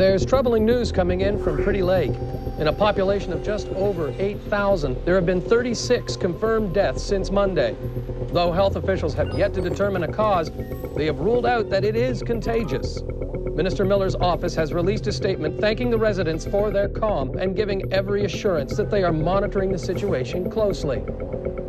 There's troubling news coming in from Pretty Lake. In a population of just over 8,000, there have been 36 confirmed deaths since Monday. Though health officials have yet to determine a cause, they have ruled out that it is contagious. Minister Miller's office has released a statement thanking the residents for their calm and giving every assurance that they are monitoring the situation closely.